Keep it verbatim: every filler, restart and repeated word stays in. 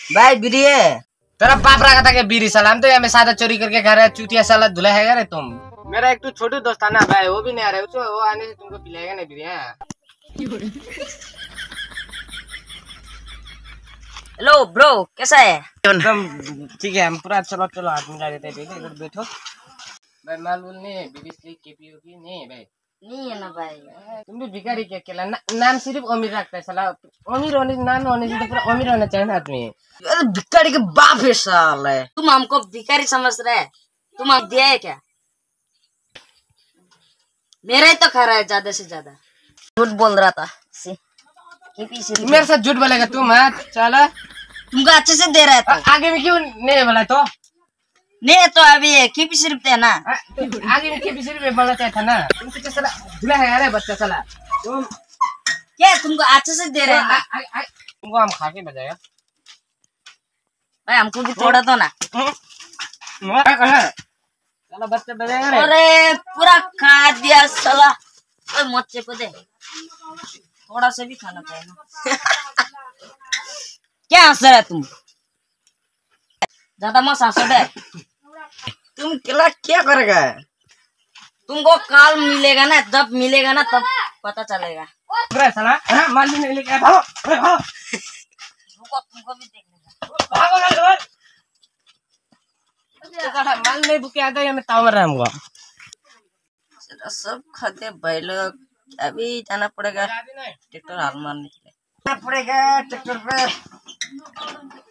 भाई बीड़ी है तेरा बाप रखा था कि बीड़ी साला, हम तो यहाँ में सादा चोरी करके खा रहे, चूतिया साला धुला है रे तुम। मेरा एक तो छोटू दोस्त था ना भाई, वो भी नहीं आ रहा है, उसको वो आने से तुमको पिलाएगा नहीं बीड़ी। हेलो ब्रो, कैसा है? एकदम ठीक है, हम पूरा चलो चलो हाथ मिला देते हैं, इधर बैठो भाई। मालूम नहीं बीड़ी से केपी होगी नहीं भाई? नहीं है ना भाई। तुम भी भिखारी क्या केला ना, नाम सिर्फ अमीर रखता है साला। अमीर होने नाम होने से तो पूरा अमीर होना चाहिए ना आदमी। अरे भिखारी के बाप है साले। तुम हमको भिखारी समझ रहे? तुम हम दिया है क्या? मेरा ही तो खा रहा है ज्यादा से ज्यादा। झूठ बोल रहा था सी। मेरे साथ झूठ बोलेगा तुम? हाँ चला, तुमको अच्छे से दे रहा है तो आगे में क्यों नहीं बोला? तो नहीं तो अभी किपी सिर्फ थे ना, आगे में किपी सिर्फ बोलना चाहिए था ना। तुमसे क्या साला झूला है यार बच्चा साला। तुम क्या तुमको अच्छे से दे रहे हैं ना? तुमको हम खा के बजाएगा भाई, हमको भी थोड़ा दो ना। साला बच्चा बजाएगा रे। अरे पूरा खा दिया साला। ओए मोचे को दे, थोड़ा सा भी खाना चाहिए ना। क्या हंस रहा है तुम? ज्यादा मत हंसो दे। तुम केला क्या करेगा? तुमको काल मिलेगा ना, जब मिलेगा ना तब पता चलेगा। अरे साला हां माल नहीं लेके आ, भागो अरे भागो। रुको, तुमको भी देखने भागो ना भागो। साला माल नहीं बुके आता है, मैं ताव रहा हूं। सब खाते भाई लोग। अभी जाना पड़ेगा ट्रैक्टर हाल मारने के लिए। जाना पड़ेगा ट्रैक्टर पे।